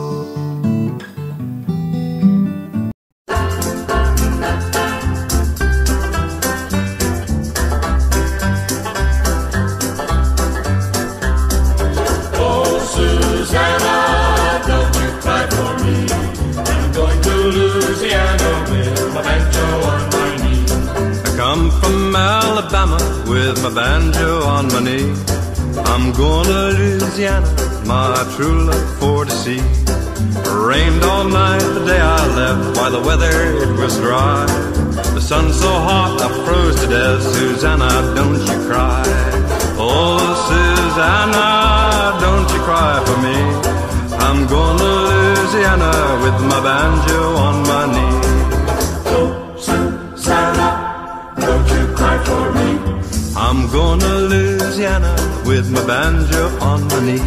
Speaker 12: Come from Alabama with my banjo on my knee. I'm going to Louisiana, my true love for to see. Rained all night the day I left, while the weather it was dry. The sun so hot I froze to death. Susanna, don't you cry. Oh, Susanna, don't you cry for me. I'm going to Louisiana with my banjo on my knee. Oh, Susanna, don't you cry for me. I'm going to Louisiana with my banjo on my knee.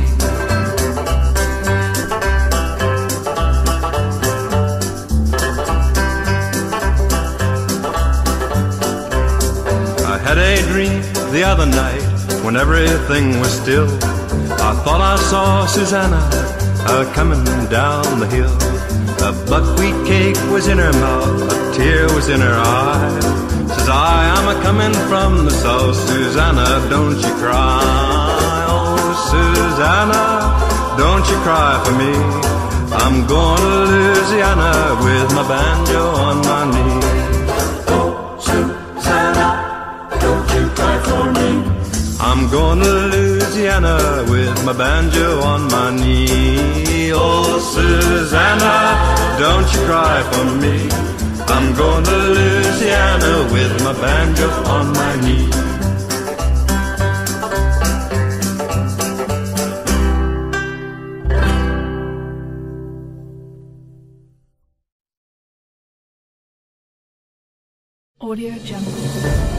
Speaker 12: I had a dream the other night when everything was still. I thought I saw Susanna uh, coming down the hill. A buckwheat cake was in her mouth, a tear was in her eye. Says I, I'm a-comin' from the south, Susanna, don't you cry. Oh, Susanna, don't you cry for me. I'm going to Louisiana with my banjo on my knee. Oh, Susanna, don't you cry for me. I'm going to Louisiana with my banjo on my knee. Oh, Susanna, don't you cry for me. I'm going to Louisiana with my banjo on my knee.
Speaker 10: Audio Jungle.